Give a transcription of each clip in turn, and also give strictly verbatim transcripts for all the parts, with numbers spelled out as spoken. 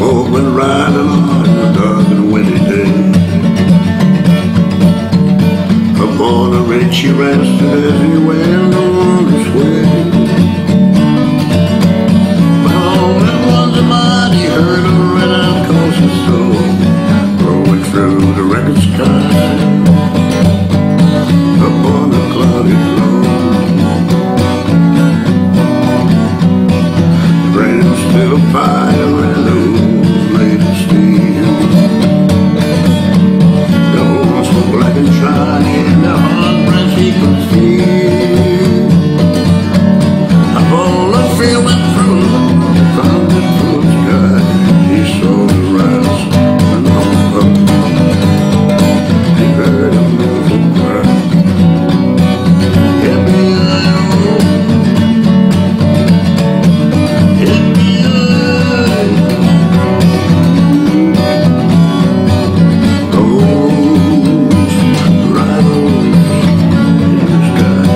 Both went riding on a dark and windy day. Upon a ridge he rested as he went on his way. But all at once a mighty herd of red-eyed coursing soul rolling through the wrecked sky upon the cloudy road. The rain still a fire and the wolves laid in steel. The horns were black and dry and the hard breath he could feel. Upon the field went through the fountain full of sky. He saw the rise and on up. He heard a mournful cry. Hit me out, hit me out. Those rivals in the sky.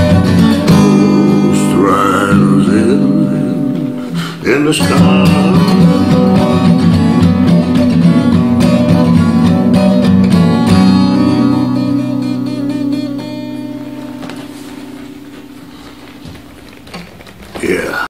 In the sky.